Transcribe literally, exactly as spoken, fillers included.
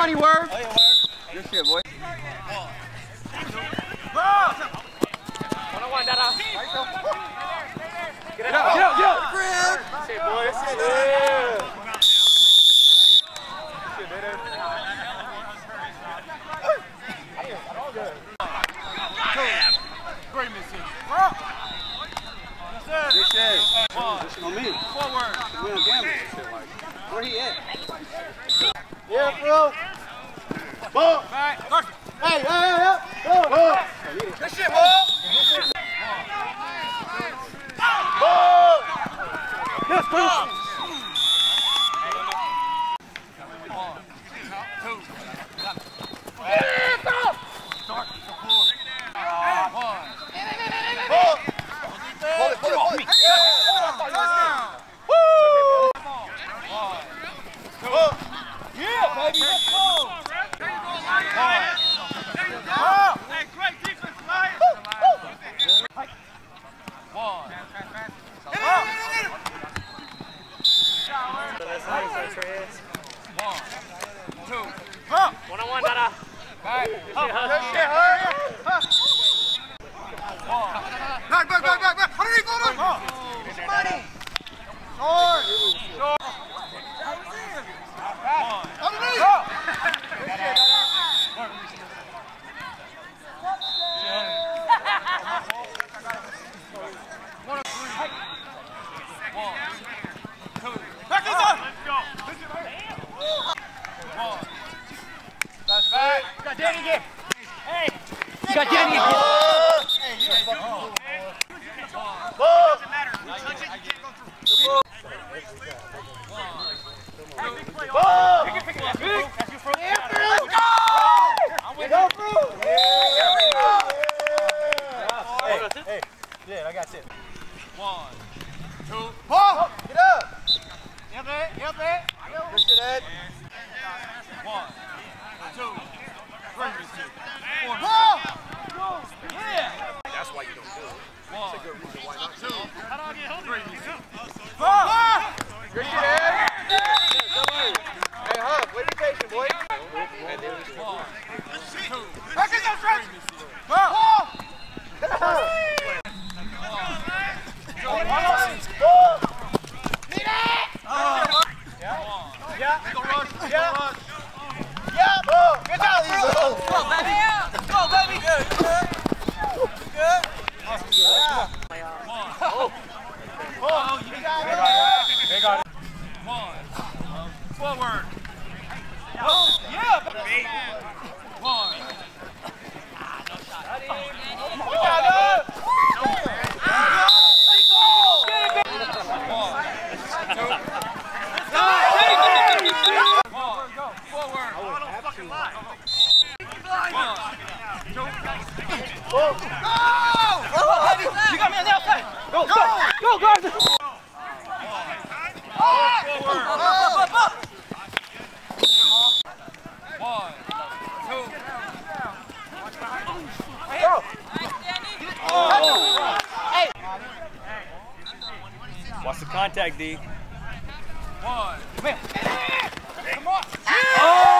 funny word. Good shit, boy. One-on-one, Dada. Get it up, get up, get up. Good shit, boy. Good shit, yeah. Good shit, baby. Great missing. Good shit. Position on me. Forward. We don't gamble and shit like that. Where he at? Yeah, bro. Ball. Back. Hey, hey, hey, hey. Ball. Good shit, ball. Ball. Yes, bro. One, two. Yeah, stop. Start. One. Ball. Hold it, hold it, hold it. Yeah, baby, let's go. Hey, great defense, Lions. One. One. Two. One on one, Dada. Back. Good shit, hurry. Back, back, back, back, back. Hurry, go, go. Money. Short. Short. Underneath. Good shit, Dada. One of three. One. Two. Back this up. Let's go. One. That's back. You got Danny again. Hey. You got Danny again. Hey, you got ball. Doesn't matter. We touch it, you can't go through. One. Ball. Pick it, pick it. That's you, That's you, Fruit. Yeah, Fruit. Go! I'm with you. Fruit. Yeah. Hey, hey. Yeah, I got it. One. Two. Ball. Get up. Yep, man. Yep, man. Good shit, Ed. One. Two. Three. Four. Ball. Yeah. That's why you don't do it. One. That's a good reason why not. Two. How do I get home? Three. Ball. Good shit, Ed. Hey, Hub, wait be patient, boy. And then we one. Two. Back in that stretch. Ball. Ball. Yeah. Go rush. Yeah. Yeah. Ball. Good job, Lisa. Go, baby. Go, baby. Good. Good. Good. Yeah. Oh. Oh, you got it. They got it. One. Forward. Oh, yeah. One. No shot. We got it. Go! You got me on the outside! Go, go! Go, guys! One, two. Hey! Watch the contact, D. One. Come on! Come on! Oh!